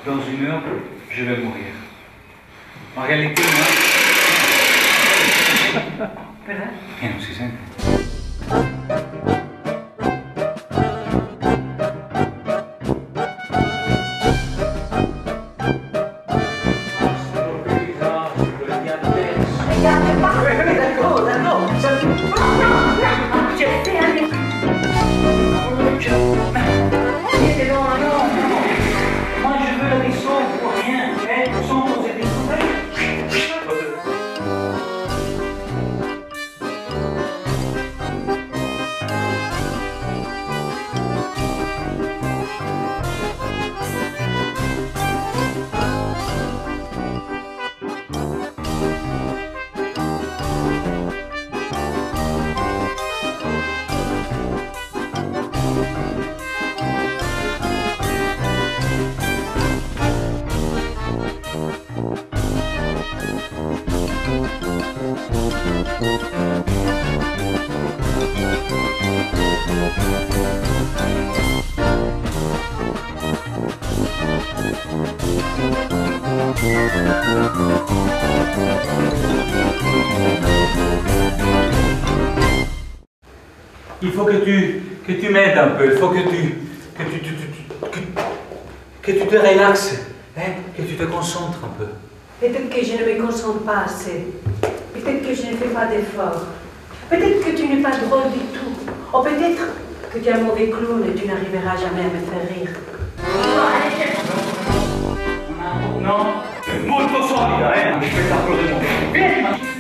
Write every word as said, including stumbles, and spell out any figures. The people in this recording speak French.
dans une heure, je vais mourir. En réalité, moi... Rien aussi simple. D'accord, d'accord. J'ai fait un effort. Non, non, non. Moi, je veux la descendre pour rien. Sans poser des nouvelles. Il faut que tu, que tu m'aides un peu, il faut que tu, que tu, tu, tu, que, que tu te relaxes, hein, que tu te concentres un peu. Peut-être que je ne me concentre pas assez. Peut-être que je ne fais pas d'efforts. Peut-être que tu n'es pas drôle du tout. Ou peut-être que tu es un mauvais clown et tu n'arriveras jamais à me faire rire. Non, molto solida, eh? Un spettacolo del mondo. Vieni, ma...